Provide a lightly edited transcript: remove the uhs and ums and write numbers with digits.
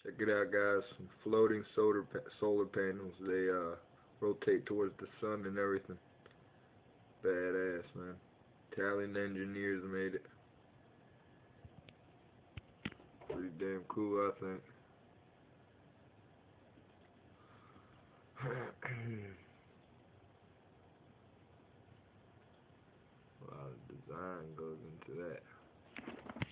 Check it out, guys. Some floating solar panels. They rotate towards the sun and everything. Badass, man. Italian engineers made it. Pretty damn cool, I think. A lot of design goes into that.